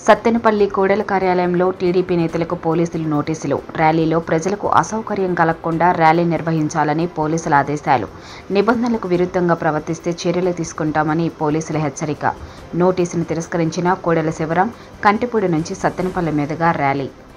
సత్తెనపల్లి కోడెల కార్యాలయంలో టీడీపీ నేతలకు పోలీసులు నోటీసులు. ర్యాలీలో ప్రజలకు అసౌకర్యం కలగకుండా ర్యాలీ నిర్వహించాలని పోలీసుల ఆదేశాలు. నిబంధనలకు విరుద్ధంగా ప్రవర్తిస్తే చర్యలు తీసుకుంటామని పోలీసుల హెచ్చరిక. నోటీసును తిరస్కరించిన కోడెల శివరాం కంటిపూడి నుంచి సత్తెనపల్లి మీదుగా ర్యాలీ.